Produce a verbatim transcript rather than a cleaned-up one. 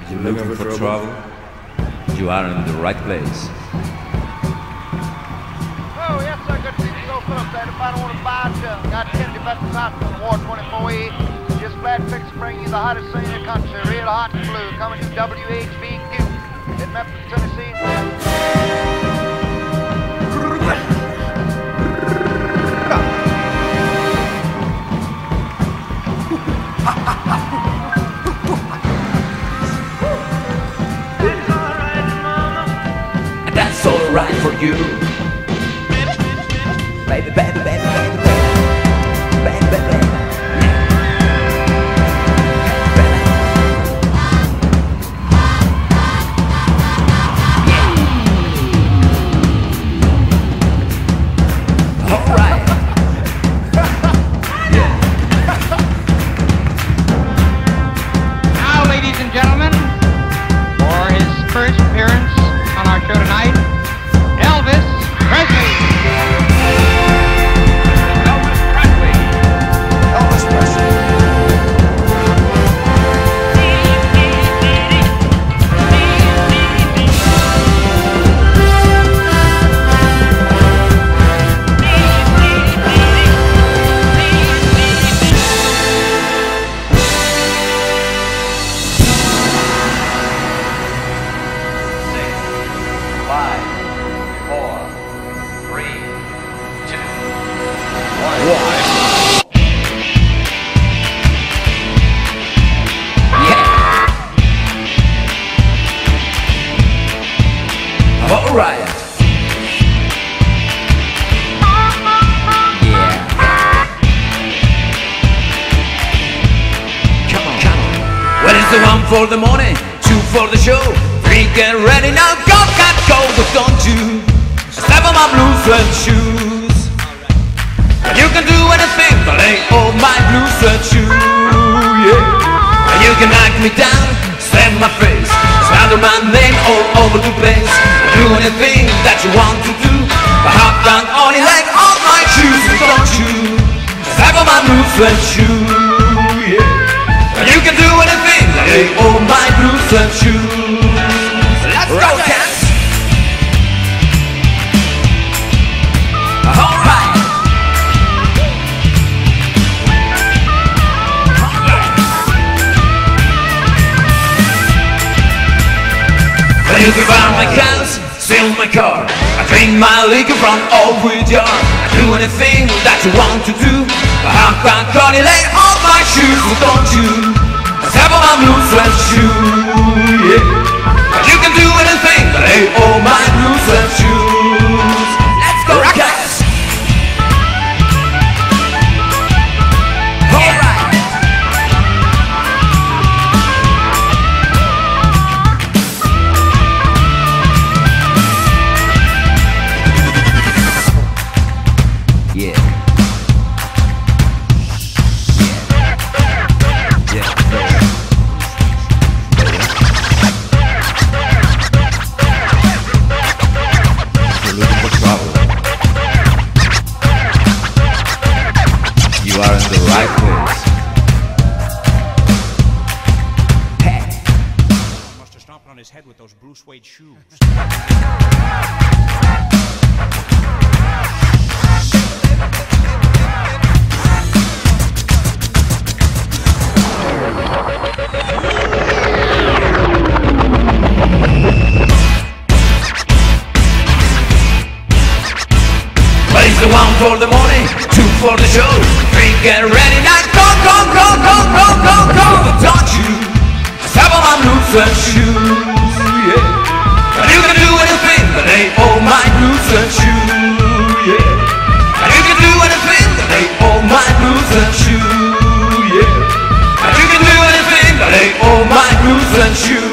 You're looking for trouble? You are in the right place. Oh, yes, sir. Good to see you. Go Phillips there. If I don't want to buy it, uh, got Kennedy Veterans Hospital, Ward twenty-four E. Just glad to fix to bring you the hottest thing in the country. Real hot and blue. Coming to W H V Duke in Memphis, Tennessee. That's alright for you. Baby, baby, baby, baby, baby, baby, baby, baby. Alright. Yeah. Now, ladies and gentlemen, for his first appearance on our show tonight, Elvis Presley. Elvis Presley. Elvis Presley. Five, four, three, two, one. Yeah. Alright. Yeah. Come on, come on. Well, it's the one for the morning, two for the show, three get ready now, go, got go, but don't you step on my blue suede shoes. You can do anything but ain't all my blue suede shoes, yeah. You can knock me down, slam my face, slander my name all over the place. Do anything that you want to do, but hop down on it like all my shoes, don't you step on my blue suede shoes, yeah. You can do anything that ain't all my blue suede shoes. Let's go, cats! Alright! Well, you can buy my house, steal my car, I drink my liquor from every jar. I do anything that you want to do, but how can Connie lay on my shoes, don't you step on my blue suede shoe, yeah. You can do anything but ain't all my blue suede shoes. Let's go, cats! Alright! Yeah. Yeah. Yeah. You are in the right place. Hey. Must have stomped on his head with those blue suede shoes. Place the one for the morning, two for the show, three get ready now, go, go, go, go, go, go, go. Don't you step on my blue suede shoes, yeah. And you can do anything but ain't all my blue suede shoes, yeah. And you can do anything but ain't all my blue suede shoes, yeah. And you can do anything but ain't all my blue suede shoes.